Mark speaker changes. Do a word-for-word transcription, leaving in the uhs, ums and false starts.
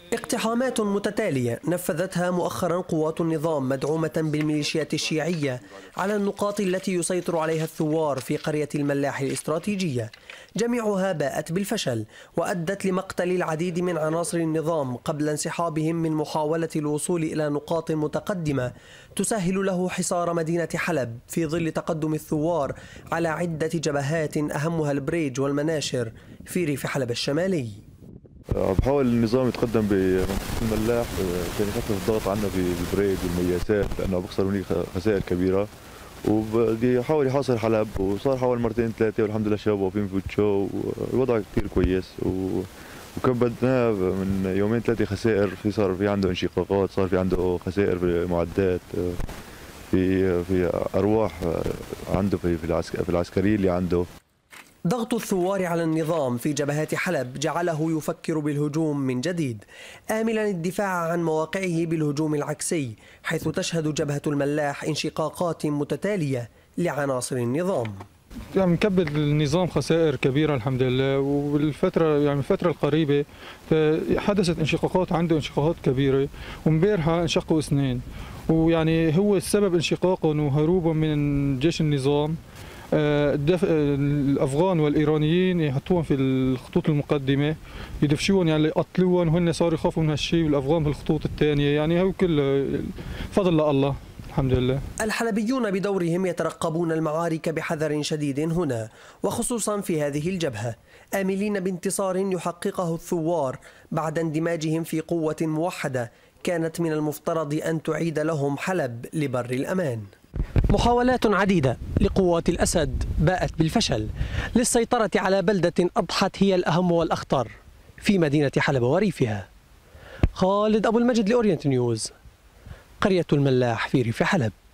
Speaker 1: اقتحامات متتالية نفذتها مؤخرا قوات النظام مدعومة بالميليشيات الشيعية على النقاط التي يسيطر عليها الثوار في قرية الملاح الاستراتيجية، جميعها باءت بالفشل وأدت لمقتل العديد من عناصر النظام قبل انسحابهم من محاولة الوصول إلى نقاط متقدمة تسهل له حصار مدينة حلب في ظل تقدم الثوار على عدة جبهات أهمها البريج والمناشر في ريف حلب الشمالي.
Speaker 2: بحاول النظام يتقدم بمنطقة الملاح عشان يخفف الضغط عنا في البريد والمياسات، لأنه بخسر هناك خسائر كبيرة، وبدي يحاول يحاصر حلب، وصار حاول مرتين ثلاثة والحمد لله الشباب واقفين في وجهه والوضع كثير كويس، وكبدناه من يومين ثلاثة خسائر، في صار في عنده انشقاقات، صار في عنده خسائر في المعدات، في في أرواح عنده في في العسكرية اللي عنده.
Speaker 1: ضغط الثوار على النظام في جبهات حلب جعله يفكر بالهجوم من جديد، آملا الدفاع عن مواقعه بالهجوم العكسي، حيث تشهد جبهة الملاح انشقاقات متتالية لعناصر النظام.
Speaker 3: يعني مكبد النظام خسائر كبيرة الحمد لله، وبالفترة يعني الفترة القريبة حدثت انشقاقات، عنده انشقاقات كبيرة، ومبارحة انشقوا اثنين، ويعني هو السبب انشقاقهم وهروبهم من جيش النظام الافغان والايرانيين يحطوهم في الخطوط المقدمه، يدفشوهم يعني يقتلوهم، وهن صاروا يخافوا من هالشيء، والافغان بالخطوط الثانيه، يعني هو كله فضل لله الحمد لله.
Speaker 1: الحلبيون بدورهم يترقبون المعارك بحذر شديد هنا، وخصوصا في هذه الجبهه، آملين بانتصار يحققه الثوار بعد اندماجهم في قوه موحده كانت من المفترض ان تعيد لهم حلب لبر الامان. محاولات عديدة لقوات الأسد باءت بالفشل للسيطرة على بلدة أضحت هي الأهم والأخطر في مدينة حلب وريفها. خالد أبو المجد لأورينت نيوز، قرية الملاح في ريف حلب.